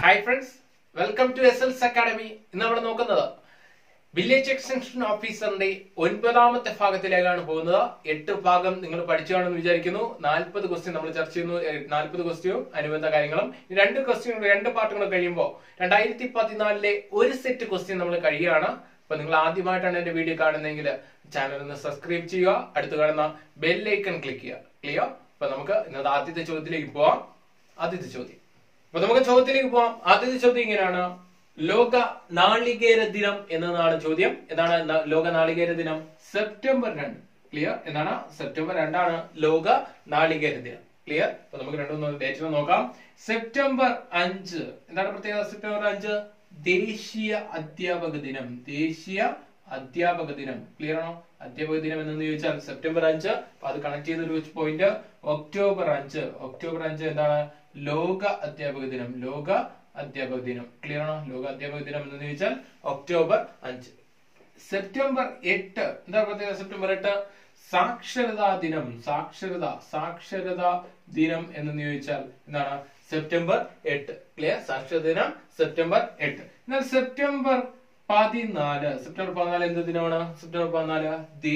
Hi friends, welcome to SLS academy. ഇന്ന് നമ്മൾ നോക്കുന്നത് വില്ലേജ് എക്സ്റ്റൻഷൻ ഓഫീസറിന്റെ 9ാമത്തെ ഭാഗത്തിലേക്കാണ് പോകുന്നത്. 8 ഭാഗം നിങ്ങൾ പഠിച്ചു കാണുമെന്ന് വിചാരിക്കുന്നു. 40 ക്വസ്റ്റ്യൻ നമ്മൾ ചർച്ച ചെയ്യുന്നു. 40 ക്വസ്റ്റ്യനും അനുബന്ധ കാര്യങ്ങളും. 2 പാർട്ടുകൾ കഴിയുമ്പോൾ 2014 ഒരു സെറ്റ് ക്വസ്റ്റ്യൻ നമ്മൾ കഴിയുകയാണ്. അപ്പൊ നിങ്ങൾ ആദ്യമായിട്ടാണ് എന്റെ വീഡിയോ കാണുന്നതെങ്കിൽ ചാനൽ ഒന്ന് സബ്സ്ക്രൈബ് ചെയ്യുക, അടുത്ത് കാണുന്ന ബെൽ ഐക്കൺ ക്ലിക്ക് ചെയ്യുക. ക്ലിയർ? അപ്പൊ നമുക്ക് ഇന്നത്തെ ആദ്യത്തെ ചോദ്യത്തിലേക്ക് പോവാം. ആദ്യത്തെ ചോദ്യം, അപ്പൊ നമുക്ക് ചോദ്യത്തിലേക്ക് പോവാം. ആദ്യത്തെ ചോദ്യം ഇങ്ങനെയാണ്: ലോക നാളികേര ദിനം എന്നതാണ് ചോദ്യം. എന്താണ് ലോക നാളികേര ദിനം? സെപ്റ്റംബർ 2. ക്ലിയർ? എന്താണ്? സെപ്റ്റംബർ 2 ആണ് ലോക നാളികേര ദിനം. ക്ലിയർ? അപ്പൊ നമുക്ക് രണ്ടും ഡേറ്റ് നോക്കാം. സെപ്റ്റംബർ 5 എന്താണ് പ്രത്യേകത? സെപ്റ്റംബർ 5 ദേശീയ അധ്യാപക ദിനം. ദേശീയ അധ്യാപക ദിനം. ക്ലിയർ ആണോ? അധ്യാപക ദിനം എന്ന് ചോദിച്ചാൽ സെപ്റ്റംബർ 5. അപ്പൊ അത് കണക്ട് ചെയ്തൊരു പോയിന്റ് ഒക്ടോബർ 5. ഒക്ടോബർ 5 എന്താണ്? ലോക അധ്യാപക ദിനം. ലോക അധ്യാപക ദിനം. ക്ലിയർ ആണോ? ലോക അധ്യാപക ദിനം എന്ന് ചോദിച്ചാൽ ഒക്ടോബർ 5. സെപ്റ്റംബർ 8 എന്താ പ്രത്യേകത? സെപ്റ്റംബർ 8 സാക്ഷരതാ ദിനം. സാക്ഷരതാ ദിനം എന്ന് ചോദിച്ചാൽ എന്താണ്? സെപ്റ്റംബർ 8. ക്ലിയർ? സാക്ഷരതാ ദിനം സെപ്റ്റംബർ 8. എന്നാൽ സെപ്റ്റംബർ 14 എന്ത് ദിനമാണ്? സെപ്റ്റംബർ 14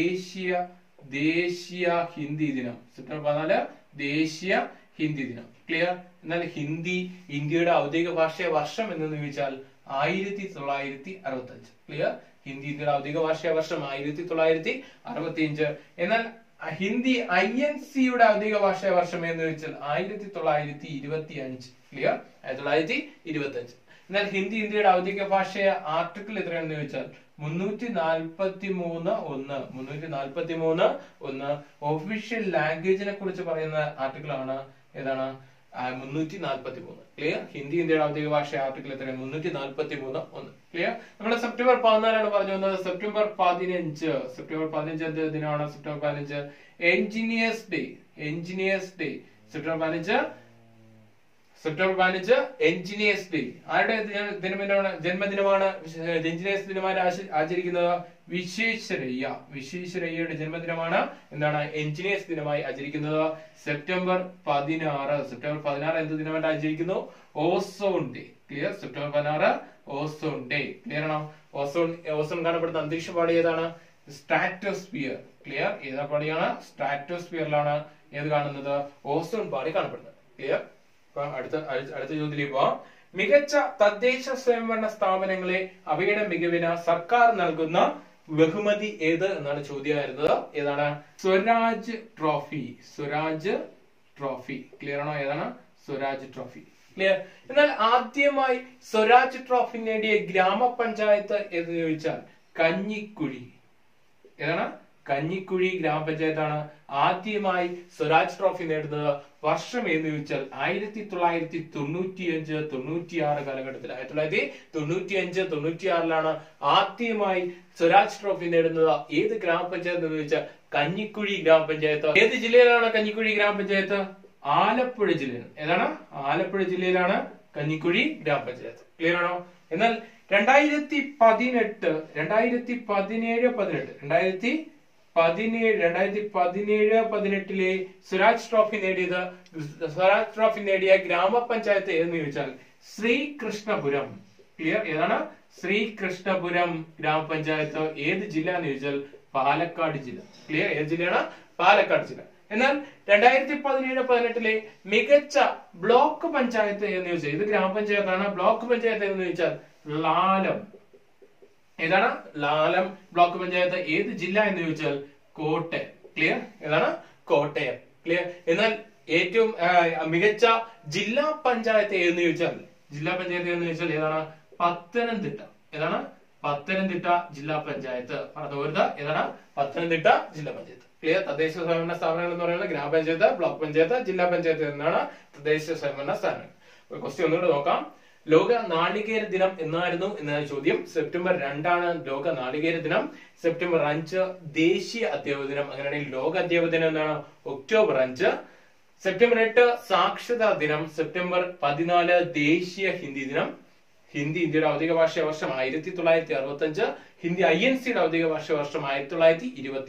ദേശീയ ഹിന്ദി ദിനം. സെപ്റ്റംബർ 14 ദേശീയ ഹിന്ദി ദിനം. ക്ലിയർ? എന്നാൽ ഹിന്ദി ഇന്ത്യയുടെ ഔദ്യോഗിക ഭാഷയ വർഷം എന്ന് ചോദിച്ചാൽ 1965. ക്ലിയർ? ഹിന്ദി ഇന്ത്യയുടെ ഔദ്യോഗിക ഭാഷയ വർഷം 1965. എന്നാൽ ഹിന്ദി INC-യുടെ ഔദ്യോഗിക ഭാഷയ വർഷം എന്ന് ചോദിച്ചാൽ 1925. ക്ലിയർ? 1925. എന്നാൽ ഹിന്ദി ഇന്ത്യയുടെ ഔദ്യോഗിക ഭാഷയ ആർട്ടിക്കിൾ എത്രയാണെന്ന് ചോദിച്ചാൽ 343 ഒഫീഷ്യൽ ലാംഗ്വേജിനെ കുറിച്ച് പറയുന്ന ആർട്ടിക്കിൾ ആണ്. ഏതാണ്? 343. ക്ലിയർ? ഹിന്ദി ഇന്ത്യയുടെ ഔദ്യോഗിക ഭാഷ ആർട്ടിക്കിൾ എത്രയാണ്? 343. ക്ലിയർ? നമ്മുടെ സെപ്റ്റംബർ 14 പറഞ്ഞു വന്നത്. സെപ്റ്റംബർ 15 എന്ത് ദിനമാണ്? September 15 engineers day. September 15 engineers day. ആരുടെ ജന്മദിനമാണ് എഞ്ചിനീയേഴ്സ് ദിനമായി ആചരിക്കുന്നത്? വിശ്വേശ്വരയ്യയുടെ ജന്മദിനമാണ് എന്താണ് എഞ്ചിനീയേഴ്സ് ദിനമായി ആചരിക്കുന്നത്. സെപ്റ്റംബർ 16 എന്ത് ദിനമായിട്ട് ആചരിക്കുന്നു? Ozone day. Clear? September 16 ozone day. Clear ആണോ? ഓസോൺ കാണപ്പെടുന്ന അന്തരീക്ഷ പാളി ഏതാണ്? സ്ട്രാറ്റോസ്ഫിയർ. ക്ലിയർ? ഏതാ പാളിയാണ്? സ്ട്രാറ്റോസ്ഫിയറിലാണ് ഏത് കാണുന്നത്? ഓസോൺ പാളി കാണപ്പെടുന്നത്. ക്ലിയർ? അടുത്ത ചോദ്യത്തിലേക്ക് പോവാം. മികച്ച തദ്ദേശ സ്വയംഭരണ സ്ഥാപനങ്ങളെ അവയുടെ മികവിന് സർക്കാർ നൽകുന്ന ബഹുമതി ഏത് എന്നാണ് ചോദ്യമായിരുന്നത്. ഏതാണ്? സ്വരാജ് ട്രോഫി. ക്ലിയർ ആണോ? ഏതാണ്? സ്വരാജ് ട്രോഫി. ക്ലിയർ? എന്നാൽ ആദ്യമായി സ്വരാജ് ട്രോഫി നേടിയ ഗ്രാമപഞ്ചായത്ത് എന്ന് ചോദിച്ചാൽ കഞ്ഞിക്കുഴി. ഏതാണ്? കഞ്ഞിക്കുഴി ഗ്രാമപഞ്ചായത്താണ് ആദ്യമായി സ്വരാജ് ട്രോഫി നേടുന്നത്. വർഷം എന്ന് ചോദിച്ചാൽ 1995-96 കാലഘട്ടത്തിൽ. 1995-96 ആദ്യമായി സ്വരാജ് ട്രോഫി നേടുന്നത്. ഏത് ഗ്രാമപഞ്ചായത്ത് എന്ന് ചോദിച്ചാൽ കഞ്ഞിക്കുഴി ഗ്രാമപഞ്ചായത്ത്. ഏത് ജില്ലയിലാണ് കഞ്ഞിക്കുഴി ഗ്രാമപഞ്ചായത്ത്? ആലപ്പുഴ ജില്ലയിൽ. ഏതാണ്? ആലപ്പുഴ ജില്ലയിലാണ് കഞ്ഞിക്കുഴി ഗ്രാമപഞ്ചായത്ത്. ക്ലിയർ ആണോ? എന്നാൽ 2017-18 സ്വരാജ് ട്രോഫി നേടിയ ഗ്രാമപഞ്ചായത്ത് എന്ന് ചോദിച്ചാൽ ശ്രീകൃഷ്ണപുരം. ക്ലിയർ? ഏതാണ്? ശ്രീകൃഷ്ണപുരം ഗ്രാമപഞ്ചായത്ത്. ഏത് ജില്ല എന്ന് ചോദിച്ചാൽ പാലക്കാട് ജില്ല. ക്ലിയർ? ഏത് ജില്ലയാണ്? പാലക്കാട് ജില്ല. എന്നാൽ 2017-18 മികച്ച ബ്ലോക്ക് പഞ്ചായത്ത് എന്ന് ചോദിച്ചാൽ ഇത് ഗ്രാമപഞ്ചായത്താണ്. ബ്ലോക്ക് പഞ്ചായത്ത് എന്ന് ചോദിച്ചാൽ ലാലം. ഏതാണ്? ലാലം ബ്ലോക്ക് പഞ്ചായത്ത്. ഏത് ജില്ല എന്ന് ചോദിച്ചാൽ കോട്ടയം. ക്ലിയർ? ഏതാണ്? കോട്ടയം. ക്ലിയർ? എന്നാൽ ഏറ്റവും മികച്ച ജില്ലാ പഞ്ചായത്ത് എന്ന് ചോദിച്ചാൽ ഏതാണ്? പത്തനംതിട്ട. ഏതാണ്? പത്തനംതിട്ട ജില്ലാ പഞ്ചായത്ത്. ഏതാണ്? പത്തനംതിട്ട ജില്ലാ പഞ്ചായത്ത്. ക്ലിയർ? തദ്ദേശ സ്വയംഭരണ സ്ഥാപനങ്ങൾ എന്ന് പറയുന്നത് ഗ്രാമപഞ്ചായത്ത്, ബ്ലോക്ക് പഞ്ചായത്ത്, ജില്ലാ പഞ്ചായത്ത് എന്നാണ് തദ്ദേശ സ്വയംഭരണ സ്ഥാപനങ്ങൾ. ക്വസ്റ്റ്യൻ ഒന്നുകൂടെ നോക്കാം. ലോക നാളികേര ദിനം എന്നായിരുന്നു എന്നാണ് ചോദ്യം. സെപ്റ്റംബർ 2 ലോക നാളികേര ദിനം. സെപ്റ്റംബർ 5 ദേശീയ അധ്യാപക ദിനം. അങ്ങനെയാണെങ്കിൽ ലോക അധ്യാപക ദിനം എന്താണ്? ഒക്ടോബർ 5. സെപ്റ്റംബർ 8 സാക്ഷരതാ ദിനം. സെപ്റ്റംബർ 14 ദേശീയ ഹിന്ദി ദിനം. ഹിന്ദി ഇന്ത്യയുടെ ഔദ്യോഗിക ഭാഷാ വർഷം 1965. ഹിന്ദി INC-യുടെ ഔദ്യോഗിക ഭാഷാ വർഷം 1925.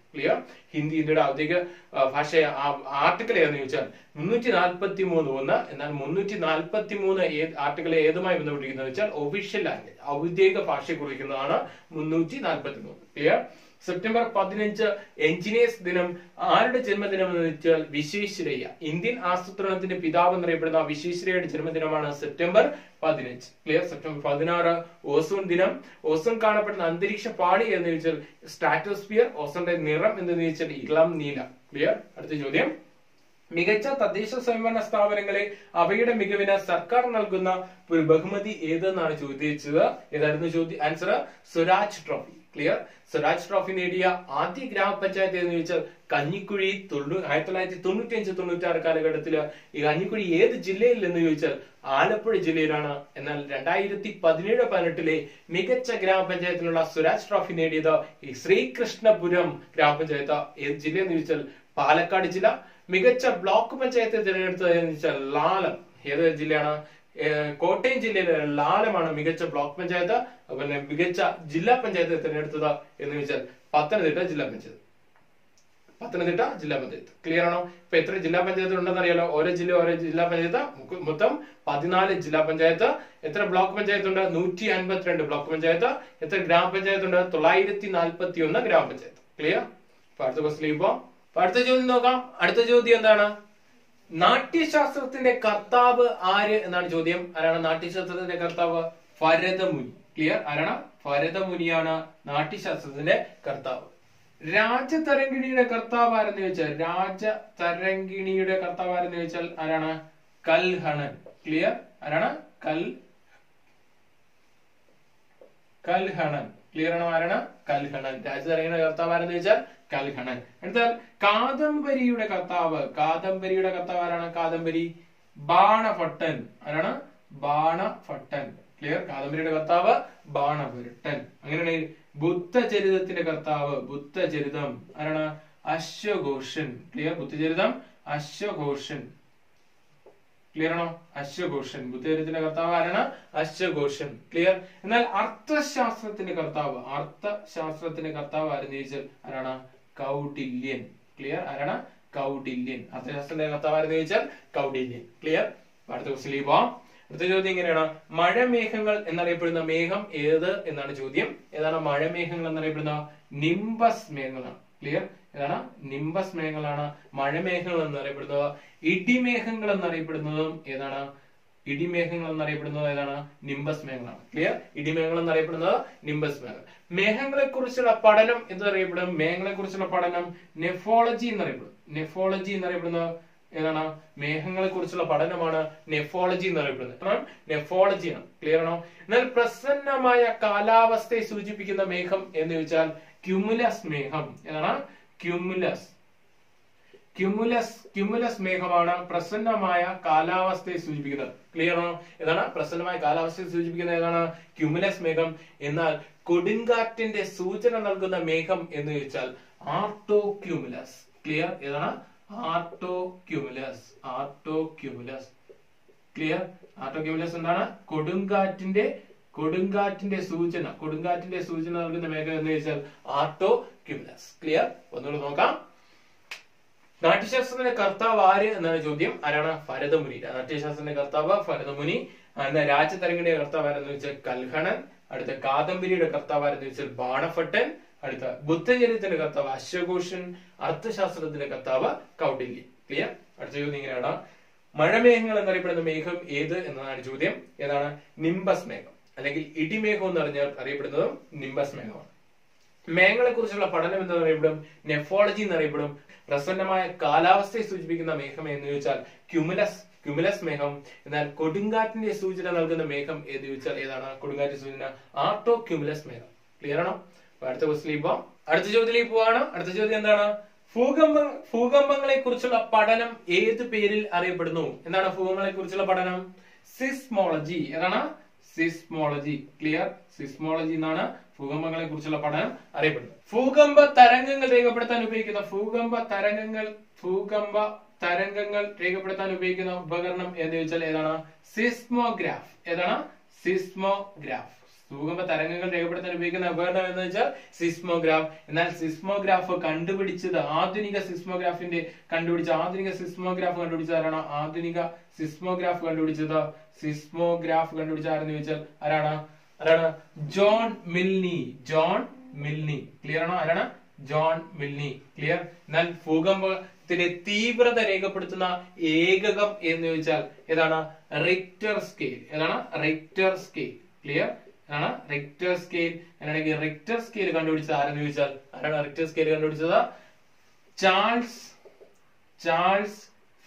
ക്ലിയർ? ഹിന്ദി ഇന്ത്യയുടെ ഔദ്യോഗിക ഭാഷ ആർട്ടിക്കിൾ ഏതെന്ന് ചോദിച്ചാൽ 343(1). എന്നാൽ 343 ആർട്ടിക്കിൾ ഏതുമായി ബന്ധപ്പെട്ടിരിക്കുന്നത് വെച്ചാൽ ഒഫീഷ്യൽ ലാംഗ്വേജ്, ഔദ്യോഗിക ഭാഷയെ കുറിക്കുന്നതാണ് 343. ക്ലിയർ? സെപ്റ്റംബർ 15 എഞ്ചിനീയേഴ്സ് ദിനം. ആരുടെ ജന്മദിനം എന്ന് വെച്ചാൽ വിശ്വേശ്വരയ്യ. ഇന്ത്യൻ ആസൂത്രണത്തിന്റെ പിതാവ് എന്നറിയപ്പെടുന്ന വിശ്വേശ്വരയ്യയുടെ ജന്മദിനമാണ് സെപ്റ്റംബർ 15. ക്ലിയർ? സെപ്റ്റംബർ 16 ഓസോൺ ദിനം. ഓസോൺ കാണപ്പെടുന്ന അന്തരീക്ഷ പാളി എന്ന് ചോദിച്ചാൽ സ്ട്രാറ്റോസ്ഫിയർ. ഓസോണിന്റെ നിറം എന്ന് ചോദിച്ചാൽ ഇളം നീല. ക്ലിയർ? അടുത്ത ചോദ്യം, മികച്ച തദ്ദേശ സ്വയംഭരണ സ്ഥാപനങ്ങളെ അവയുടെ മികവിന് സർക്കാർ നൽകുന്ന ഒരു ബഹുമതി ഏതെന്നാണ് ചോദിച്ചത്. ഏതായിരുന്നു ചോദ്യം? Answer Swaraj trophy. Clear? Swaraj trophy നേടിയ ആദ്യ ഗ്രാമപഞ്ചായത്ത് എന്ന് ചോദിച്ചാൽ കഞ്ഞിക്കുഴി. 1995-96 കാലഘട്ടത്തില് ഈ കഞ്ഞിക്കുഴി ഏത് ജില്ലയിൽ എന്ന് ചോദിച്ചാൽ ആലപ്പുഴ ജില്ലയിലാണ്. എന്നാൽ 2017-18 മികച്ച ഗ്രാമപഞ്ചായത്തിനുള്ള സ്വരാജ് ട്രോഫി നേടിയത് ഈ ശ്രീകൃഷ്ണപുരം ഗ്രാമപഞ്ചായത്ത്. ഏത് ജില്ല എന്ന് ചോദിച്ചാൽ പാലക്കാട് ജില്ല. മികച്ച ബ്ലോക്ക് പഞ്ചായത്ത് തിരഞ്ഞെടുത്തത് എന്ന് വെച്ചാൽ ലാലം. ഏത് ജില്ലയാണ്? കോട്ടയം ജില്ലയിലെ ലാലമാണ് മികച്ച ബ്ലോക്ക് പഞ്ചായത്ത്. അതുപോലെ മികച്ച ജില്ലാ പഞ്ചായത്ത് തിരഞ്ഞെടുത്തത് എന്ന് വെച്ചാൽ പത്തനംതിട്ട ജില്ലാ പഞ്ചായത്ത്. പത്തനംതിട്ട ജില്ലാ പഞ്ചായത്ത്. ക്ലിയർ ആണോ? ഇപ്പൊ എത്ര ജില്ലാ പഞ്ചായത്ത് ഉണ്ടെന്ന് അറിയാലോ. ഓരോ ജില്ലാ പഞ്ചായത്ത്. മൊത്തം 14 ജില്ലാ പഞ്ചായത്ത്. എത്ര ബ്ലോക്ക് പഞ്ചായത്ത് ഉണ്ട്? 152 ബ്ലോക്ക് പഞ്ചായത്ത്. എത്ര ഗ്രാമപഞ്ചായത്ത് ഉണ്ട്? 941 ഗ്രാമപഞ്ചായത്ത്. ക്ലിയർ? അപ്പൊ അടുത്ത ക്വസ്റ്റ്യൻ ഇപ്പൊ അടുത്ത ചോദ്യം നോക്കാം. അടുത്ത ചോദ്യം എന്താണ്? നാട്യശാസ്ത്രത്തിന്റെ കർത്താവ് ആര് എന്നാണ് ചോദ്യം. ആരാണ് നാട്യശാസ്ത്രത്തിന്റെ കർത്താവ്? ഭരതമുനി. ക്ലിയർ? ആരാണ്? ഭരതമുനിയാണ് നാട്യശാസ്ത്രത്തിന്റെ കർത്താവ്. രാജതരംഗിണിയുടെ കർത്താവ് ആരെന്ന് ചോദിച്ചാൽ രാജതരംഗിണിയുടെ കർത്താവ് ആരെന്ന് ചോദിച്ചാൽ ആരാണ്? കൽഹണൻ. ക്ലിയർ? ആരാണ്? കൽഹണൻ. ക്ലിയർ ആണോ? ആരാണ്? കൽഹണൻ. രാജതരംഗിണിയുടെ കർത്താവ് ആരെന്ന് ചോദിച്ചാൽ കൽഹണൻ. അടുത്താൽ കാദംബരിയുടെ കർത്താവ്. കാദംബരിയുടെ കർത്താവ് ആരാണ്? കാദംബരി ബാണഭട്ടൻ. ആരാണ്? ബാണഭട്ടൻ. ക്ലിയർ? കാദംബരിയുടെ കർത്താവ് ബാണഭട്ടൻ. അങ്ങനെയാണ് ബുദ്ധചരിതത്തിന്റെ കർത്താവ്. ബുദ്ധചരിതം ആരാണ്? അശ്വഘോഷൻ. ക്ലിയർ? ബുദ്ധചരിതം അശ്വഘോഷൻ. ക്ലിയർ ആണോ? അശ്വഘോഷൻ. ബുദ്ധചരിതത്തിന്റെ കർത്താവ് ആരാണ്? അശ്വഘോഷൻ. ക്ലിയർ? എന്നാൽ അർത്ഥശാസ്ത്രത്തിന്റെ കർത്താവ് ആരെന്ന് ചോദിച്ചാൽ ആരാണ്? കൗടില്യൻ. ക്ലിയർ? ആരാണ്? കൗടില്യൻ. അർത്ഥശാസ്ത്രത്തിന്റെ കർത്താവ് ആരെന്ന് ചോദിച്ചാൽ കൗടില്യൻ. ക്ലിയർ? അടുത്ത ക്വസ്റ്റ്യൻ പോവാം. അടുത്ത ചോദ്യം ഇങ്ങനെയാണ്. മഴമേഘങ്ങൾ എന്നറിയപ്പെടുന്ന മേഘം ഏത് എന്നാണ് ചോദ്യം. ഏതാണ് മഴമേഘങ്ങൾ എന്നറിയപ്പെടുന്ന? നിംബസ് മേഘങ്ങളാണ്. ക്ലിയർ? ഏതാണ്? നിംബസ് മേഘങ്ങളാണ് മഴമേഘങ്ങൾ എന്നറിയപ്പെടുന്നത്. ഇടിമേഘങ്ങൾ എന്നറിയപ്പെടുന്നതും ഏതാണ്? ഇടിമേഘങ്ങൾ എന്നറിയപ്പെടുന്നത് ഏതാണ്? നിംബസ് മേഘങ്ങളാണ്. ക്ലിയർ? ഇടിമേഘങ്ങൾ എന്നറിയപ്പെടുന്നത് നിംബസ് മേഘങ്ങൾ. മേഘങ്ങളെ കുറിച്ചുള്ള പഠനം എന്നറിയപ്പെടും. മേഘങ്ങളെ കുറിച്ചുള്ള പഠനം നെഫോളജി എന്നറിയപ്പെടും. നെഫോളജി എന്നറിയപ്പെടുന്നത് ഏതാണ്? മേഘങ്ങളെ കുറിച്ചുള്ള പഠനമാണ് നെഫോളജി എന്നറിയപ്പെടുന്നത്. നെഫോളജിയാണ്. ക്ലിയർ ആണോ? എന്നാൽ പ്രസന്നമായ കാലാവസ്ഥയെ സൂചിപ്പിക്കുന്ന മേഘം എന്ന് ചോദിച്ചാൽ ക്യുമുലസ് മേഘം. ഏതാണ്? ക്യുമുലസ് മേഘമാണ് പ്രസന്നമായ കാലാവസ്ഥയെ സൂചിപ്പിക്കുന്നത്. ക്ലിയർ ആണോ? ഏതാണ്? പ്രസന്നമായ കാലാവസ്ഥയെ സൂചിപ്പിക്കുന്നത് ഏതാണ്? ക്യുമുലസ് മേഘം. എന്നാൽ കൊടുങ്കാറ്റിന്റെ സൂചന നൽകുന്ന മേഘം എന്ന് ചോദിച്ചാൽ ആർട്ടോക്യുമുലസ്. ക്ലിയർ? ഏതാണ്? ആർട്ടോക്യുമുലസ്. ക്ലിയർ? ആർട്ടോക്യുമുലസ് എന്താണ്? കൊടുങ്കാറ്റിന്റെ സൂചന നൽകുന്ന മേഘം എന്ന് ചോദിച്ചാൽ ആർട്ടോക്യുമുലസ്. ക്ലിയർ? ഒന്നുകൂടെ നോക്കാം. നാട്യശാസ്ത്രത്തിന്റെ കർത്താവ് ആര് എന്നാണ് ചോദ്യം. ആരാണ്? ഭരതമുനി. നാട്യശാസ്ത്രത്തിന്റെ കർത്താവ് ഭരതമുനി. രാജതരംഗിണിയുടെ കർത്താവ് ആരെന്ന് വെച്ചാൽ കൽഹണൻ. അടുത്ത കാദംബരിയുടെ കർത്താവ് ആരെന്ന് വെച്ചാൽ ബാണഭട്ടൻ. അടുത്ത ബുദ്ധചരിതത്തിന്റെ കർത്താവ് അശ്വഘോഷൻ. അർത്ഥശാസ്ത്രത്തിന്റെ കർത്താവ് കൗടില്യൻ. ക്ലിയർ? അടുത്ത ചോദ്യം ഇങ്ങനെയാണ്. മഴമേഘങ്ങൾ എന്നറിയപ്പെടുന്ന മേഘം ഏത് എന്നതാണ് ചോദ്യം. ഏതാണ്? നിംബസ് മേഘം അല്ലെങ്കിൽ ഇടിമേഘം എന്ന് അറിയപ്പെടുന്നതും നിംബസ് മേഘമാണ്. മേഘങ്ങളെ കുറിച്ചുള്ള പഠനം എന്നറിയപ്പെടും നെഫോളജി എന്നറിയപ്പെടും. പ്രസന്നമായ കാലാവസ്ഥയെ സൂചിപ്പിക്കുന്ന മേഘം എന്ന് ചോദിച്ചാൽ ക്യുമുലസ് മേഘം. എന്നാൽ കൊടുങ്കാറ്റിന്റെ സൂചന നൽകുന്ന മേഘം എന്ന് ചോദിച്ചാൽ ഏതാണ്? കൊടുങ്കാറ്റിന്റെ സൂചന ആർട്ടോക്യുമുലസ് മേഘം. ക്ലിയർ ആണോ? അടുത്ത ക്വസ്റ്റ്യനിലേക്ക് പോവാം. അടുത്ത ചോദ്യത്തിലേക്ക് പോവാണ്. അടുത്ത ചോദ്യം എന്താണ്? ഭൂകമ്പങ്ങളെ കുറിച്ചുള്ള പഠനം ഏത് പേരിൽ അറിയപ്പെടുന്നു? എന്താണ് ഭൂകമ്പങ്ങളെ കുറിച്ചുള്ള പഠനം? സിസ്മോളജി. ഏതാണ്? സിസ്മോളജി. ക്ലിയർ? സിസ്മോളജി എന്നാണ് ഭൂകമ്പങ്ങളെ കുറിച്ചുള്ള പഠനം അറിയപ്പെടുന്നത്. ഭൂകമ്പ തരംഗങ്ങൾ രേഖപ്പെടുത്താൻ ഉപയോഗിക്കുന്ന ഉപകരണം എന്ന് ചോദിച്ചാൽ ഏതാണ്? സിസ്മോഗ്രാഫ്. ഏതാണ്? സിസ്മോഗ്രാഫ്. ഭൂകമ്പ തരംഗങ്ങൾ രേഖപ്പെടുത്താൻ ഉപയോഗിക്കുന്ന ഉപകരണം എന്ന് വെച്ചാൽ സിസ്മോഗ്രാഫ്. എന്നാൽ സിസ്മോഗ്രാഫ് കണ്ടുപിടിച്ചത് ആധുനിക സിസ്മോഗ്രാഫ് കണ്ടുപിടിച്ചത് ആരാണ്? സിസ്മോഗ്രാഫ് കണ്ടുപിടിച്ച ആരെന്ന് ചോദിച്ചാൽ ആരാണ്? John Milne. ക്ലിയർ ആണോ? ആരാണ്? John Milne. ക്ലിയർ. എന്നാൽ ഭൂകമ്പത്തിന്റെ തീവ്രത രേഖപ്പെടുത്തുന്ന ഏകകം എന്ന് ചോദിച്ചാൽ ഏതാണ്? Richter scale. ക്ലിയർ ആണ്. Richter scale. അങ്ങനെയാണെങ്കിൽ റിക്ടർ സ്കെയിൽ കണ്ടുപിടിച്ചത് ആരെന്ന് ചോദിച്ചാൽ ആരാണ് റിക്ടർ സ്കെയിൽ കണ്ടുപിടിച്ചത്? Charles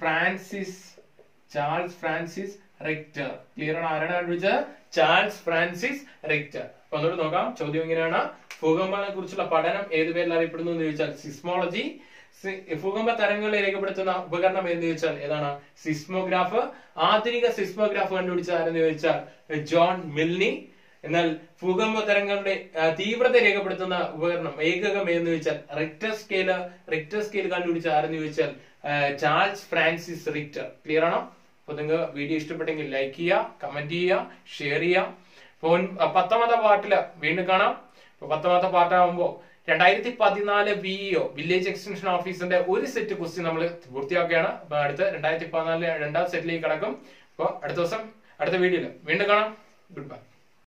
Francis Richter. ക്ലിയർ ആണ്. ആരാണ് കണ്ടുപിടിച്ചത്? Charles Francis Richter. അപ്പൊ ഒന്നുകൂടി നോക്കാം. ചോദ്യം ഇങ്ങനെയാണ്: ഭൂകമ്പങ്ങളെ കുറിച്ചുള്ള പഠനം ഏത് പേരിൽ അറിയപ്പെടുന്നു എന്ന് ചോദിച്ചാൽ സിസ്മോളജി. ഭൂകമ്പ തരംഗങ്ങളെ രേഖപ്പെടുത്തുന്ന ഉപകരണം എന്ന് ചോദിച്ചാൽ ഏതാണ്? സിസ്മോഗ്രാഫ്. ആധുനിക സിസ്മോഗ്രാഫ് കണ്ടുപിടിച്ചത് ആരെന്ന് ചോദിച്ചാൽ ജോൺ മിൽനി. എന്നാൽ ഭൂകമ്പ തരംഗങ്ങളുടെ തീവ്രത രേഖപ്പെടുത്തുന്ന ഉപകരണം ഏകകം എന്ന് ചോദിച്ചാൽ റിക്ടർ സ്കെയിൽ കണ്ടുപിടിച്ച ആരെന്ന് ചോദിച്ചാൽ ചാൾസ് ഫ്രാൻസിസ് റിക്ടർ. ക്ലിയർ ആണോ? അപ്പൊ നിങ്ങൾ വീഡിയോ ഇഷ്ടപ്പെട്ടെങ്കിൽ ലൈക്ക് ചെയ്യുക, കമന്റ് ചെയ്യുക, ഷെയർ ചെയ്യുക. 10ാമത്തെ പാർട്ടില് വീണ്ടും കാണാം. 10ാമത്തെ പാർട്ടാകുമ്പോ 2014 VEO വില്ലേജ് എക്സ്റ്റൻഷൻ ഓഫീസറിന്റെ ഒരു സെറ്റ് ക്വസ്റ്റ്യൻ നമ്മൾ പൂർത്തിയാക്കുകയാണ്. അപ്പൊ അടുത്ത 2014 രണ്ടാം സെറ്റിലേക്ക് കടക്കും. അപ്പൊ അടുത്ത ദിവസം അടുത്ത വീഡിയോയിൽ വീണ്ടും കാണാം. Good by.